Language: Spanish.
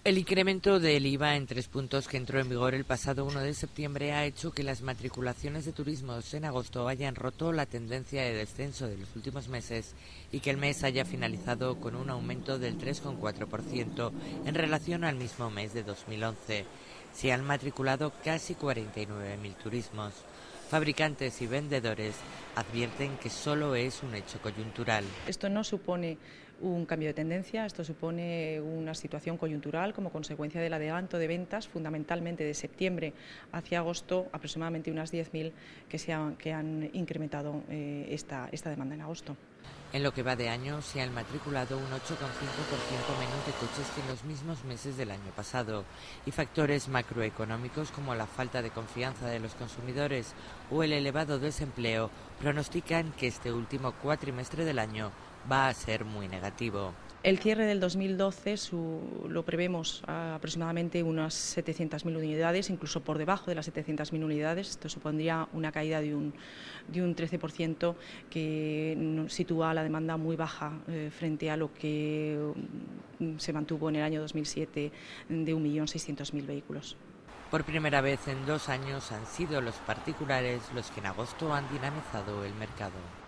El incremento del IVA en 3 puntos que entró en vigor el pasado 1 de septiembre ha hecho que las matriculaciones de turismos en agosto hayan roto la tendencia de descenso de los últimos meses y que el mes haya finalizado con un aumento del 3,4% en relación al mismo mes de 2011. Se han matriculado casi 49.000 turismos. Fabricantes y vendedores advierten que solo es un hecho coyuntural. Esto no supone un cambio de tendencia, esto supone una situación coyuntural como consecuencia del adelanto de ventas, fundamentalmente de septiembre hacia agosto, aproximadamente unas 10.000 que han incrementado esta demanda en agosto. En lo que va de año se han matriculado un 8,5% menos de coches que en los mismos meses del año pasado, y factores macroeconómicos como la falta de confianza de los consumidores o el elevado desempleo pronostican que este último cuatrimestre del año va a ser muy negativo. El cierre del 2012 lo prevemos a aproximadamente unas 700.000 unidades, incluso por debajo de las 700.000 unidades. Esto supondría una caída de un 13% que sitúa la demanda muy baja frente a lo que se mantuvo en el año 2007 de 1.600.000 vehículos. Por primera vez en 2 años han sido los particulares los que en agosto han dinamizado el mercado.